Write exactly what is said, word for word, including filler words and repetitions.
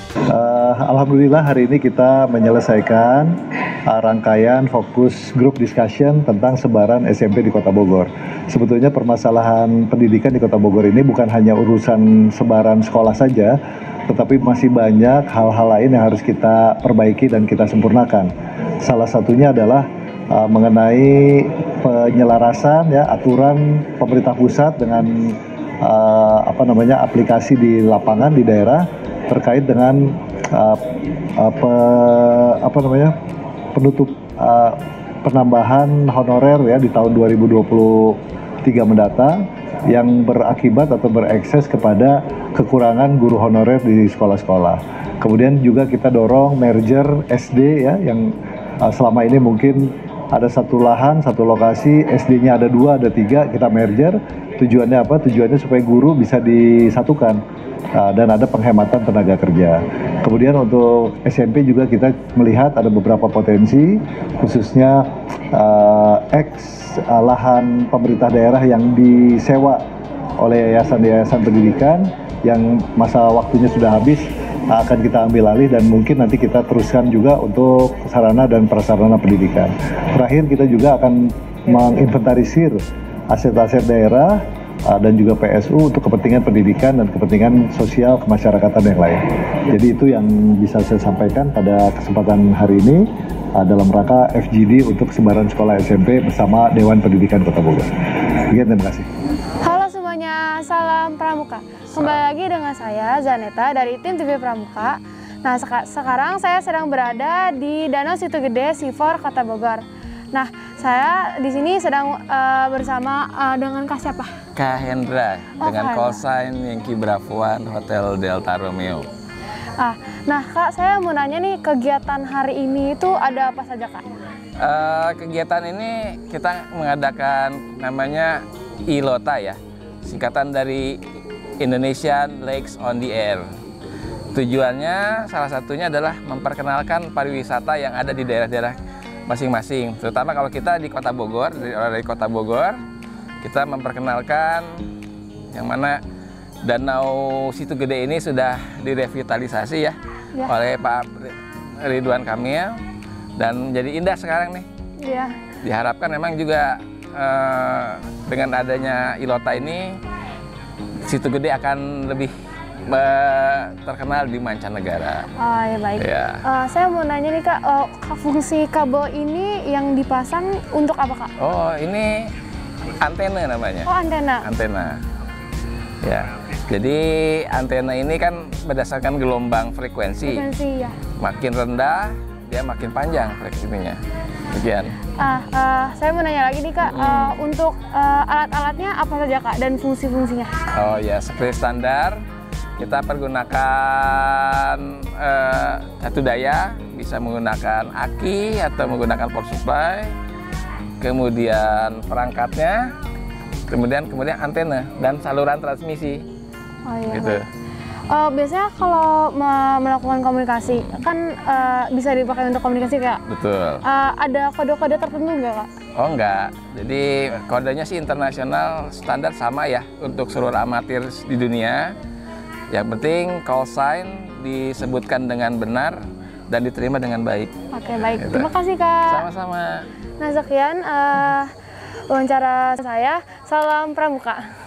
Uh, Alhamdulillah hari ini kita menyelesaikan uh, rangkaian fokus group discussion tentang sebaran S M P di Kota Bogor. Sebetulnya permasalahan pendidikan di Kota Bogor ini bukan hanya urusan sebaran sekolah saja, tetapi masih banyak hal-hal lain yang harus kita perbaiki dan kita sempurnakan. Salah satunya adalah uh, mengenai penyelarasan ya aturan pemerintah pusat dengan uh, apa namanya aplikasi di lapangan di daerah terkait dengan uh, uh, pe, apa namanya penutup uh, penambahan honorer ya di tahun dua ribu dua puluh tiga mendatang yang berakibat atau berekses kepada kekurangan guru honorer di sekolah-sekolah. Kemudian juga kita dorong merger S D ya yang uh, selama ini mungkin ada satu lahan, satu lokasi, S D-nya ada dua, ada tiga, kita merger. Tujuannya apa? Tujuannya supaya guru bisa disatukan uh, dan ada penghematan tenaga kerja. Kemudian untuk S M P juga kita melihat ada beberapa potensi, khususnya uh, eks uh, lahan pemerintah daerah yang disewa oleh yayasan-yayasan pendidikan yang masa waktunya sudah habis uh, akan kita ambil alih dan mungkin nanti kita teruskan juga untuk sarana dan prasarana pendidikan. Terakhir kita juga akan menginventarisir aset-aset daerah uh, dan juga P S U untuk kepentingan pendidikan dan kepentingan sosial kemasyarakatan yang lain. Jadi itu yang bisa saya sampaikan pada kesempatan hari ini uh, dalam rangka F G D untuk sebaran sekolah S M P bersama Dewan Pendidikan Kota Bogor. Sekian, terima kasih. Halo semuanya, salam Pramuka. Kembali lagi dengan saya Zaneta dari tim T V Pramuka. Nah seka sekarang saya sedang berada di Danau Situ Gede Sifor Kota Bogor. Nah, saya di sini sedang uh, bersama uh, dengan Kak siapa? Kak Hendra, oh, dengan Kak call sign Yankee Bravo One Hotel Delta Romeo. Ah, nah Kak, saya mau nanya nih, kegiatan hari ini itu ada apa saja Kak? Uh, kegiatan ini kita mengadakan namanya I L O T A ya, singkatan dari Indonesian Lakes on the Air. Tujuannya salah satunya adalah memperkenalkan pariwisata yang ada di daerah-daerah masing-masing, terutama kalau kita di Kota Bogor, dari orang dari Kota Bogor, kita memperkenalkan yang mana Danau Situ Gede ini sudah direvitalisasi ya, ya. oleh Pak Ridwan Kamil dan jadi indah sekarang nih. Ya. Diharapkan memang juga eh, dengan adanya I L O T A ini, Situ Gede akan lebih terkenal di mancanegara. Oh ya baik. Ya. Uh, saya mau nanya nih Kak, uh, fungsi kabel ini yang dipasang untuk apa Kak? Oh ini antena namanya. Oh antena. Antena. Ya. Jadi antena ini kan berdasarkan gelombang frekuensi. Frekuensi ya. Makin rendah dia makin panjang frekuensinya. Demikian. Ah, uh, saya mau nanya lagi nih Kak, hmm. uh, untuk uh, alat-alatnya apa saja Kak dan fungsi-fungsinya? Oh ya, seperti standar. Kita pergunakan uh, satu daya, bisa menggunakan aki atau menggunakan power supply, kemudian perangkatnya, kemudian kemudian antena dan saluran transmisi. Oh iya. Gitu. Uh, biasanya kalau melakukan komunikasi kan uh, bisa dipakai untuk komunikasi Kak. Betul. Uh, ada kode-kode tertentu nggak Kak? Oh enggak. Jadi kodenya sih internasional standar sama ya untuk seluruh amatir di dunia. Yang penting call sign disebutkan dengan benar dan diterima dengan baik. Oke baik, gitu. Terima kasih Kak. Sama-sama. Nah sekian uh, wawancara saya, salam Pramuka.